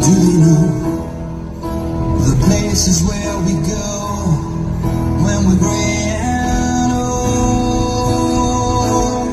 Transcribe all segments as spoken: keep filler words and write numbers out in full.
Do they know the places where we go when we're gray and old?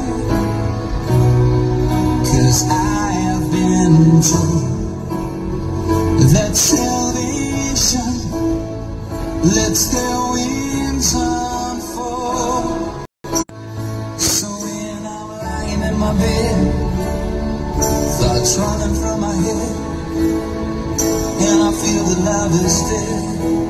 'Cause I have been told that salvation lets their wings unfold. So when I'm lying in my bed, thoughts running from my head, and I feel that love is dead,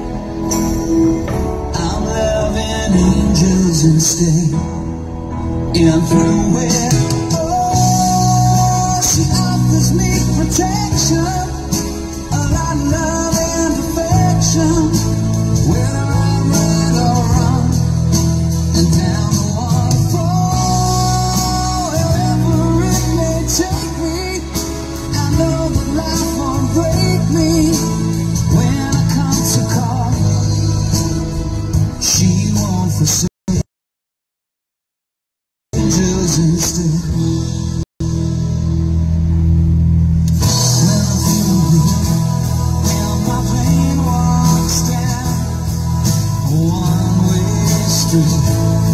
I'm loving angels instead. And through it, oh, she offers me protection, a lot of love and affection, whether I'm right or wrong, and down the waterfall, wherever it may take me, I know that life won't break me. When I come to call, she won't forsake. Angels instead. When I feel weak and my pain walks down a one-way street,